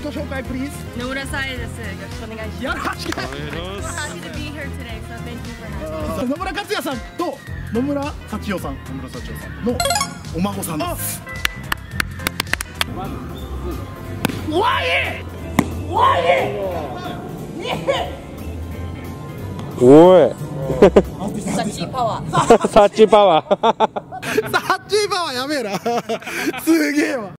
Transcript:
己紹介プリーズ。 野村さえです。よろしくお願いします。 よろしくお願いします。 Happy to be here today, so thank you for having me. 野村克也さんと野村幸代さんのお孫さんです。おいサッチーパワー。 サッチーパワーやめえな。すげえわ。